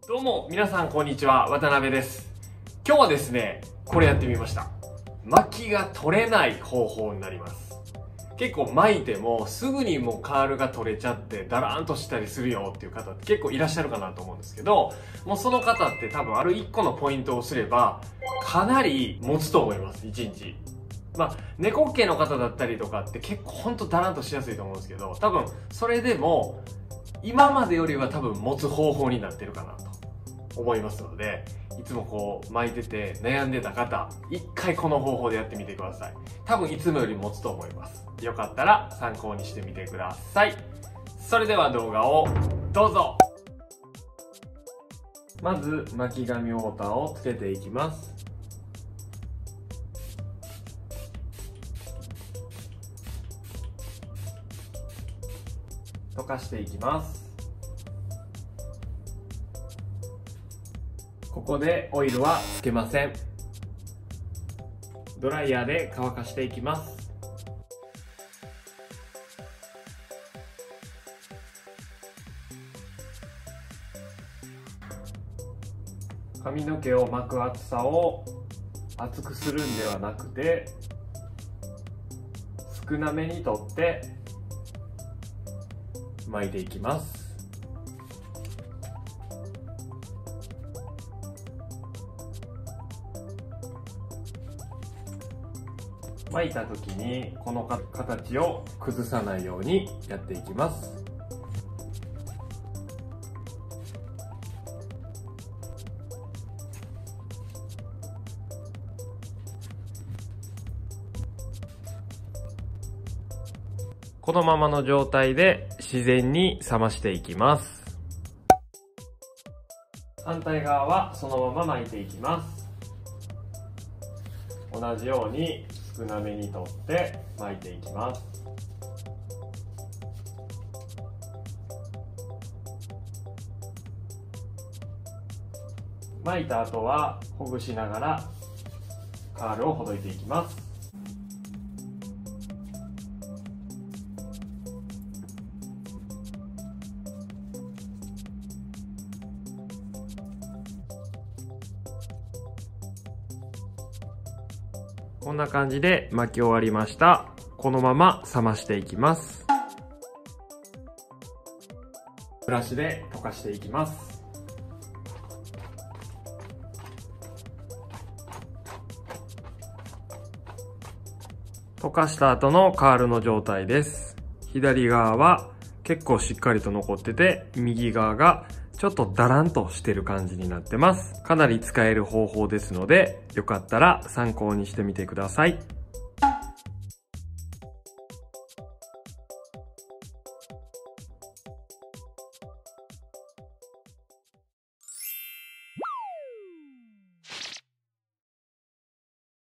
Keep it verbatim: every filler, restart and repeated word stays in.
どうも皆さんこんにちは、渡辺です。今日はですねこれやってみました。巻きが取れない方法になります。結構巻いてもすぐにもうカールが取れちゃってダラーンとしたりするよっていう方って結構いらっしゃるかなと思うんですけど、もうその方って多分あるいっこのポイントをすればかなり持つと思います。いちにち。まあ、猫っ毛の方だったりとかって結構ほんとダランとしやすいと思うんですけど、多分それでも今までよりは多分持つ方法になってるかなと思いますので、いつもこう巻いてて悩んでた方、一回この方法でやってみてください。多分いつもより持つと思います。よかったら参考にしてみてください。それでは動画をどうぞ。まず巻き紙ウォーターをつけていきます。溶かしていきます。ここでオイルはつけません。ドライヤーで乾かしていきます。髪の毛を巻く厚さを厚くするんではなくて、少なめにとって巻いていきます。巻いた時にこの形を崩さないようにやっていきます。このままの状態で自然に冷ましていきます。反対側はそのまま巻いていきます。同じように少なめにとって巻いていきます。巻いた後はほぐしながらカールをほどいていきます。こんな感じで巻き終わりました。このまま冷ましていきます。ブラシで溶かしていきます。溶かした後のカールの状態です。左側は結構しっかりと残ってて、右側がちょっとダランとしてる感じになってます。かなり使える方法ですので、よかったら参考にしてみてください。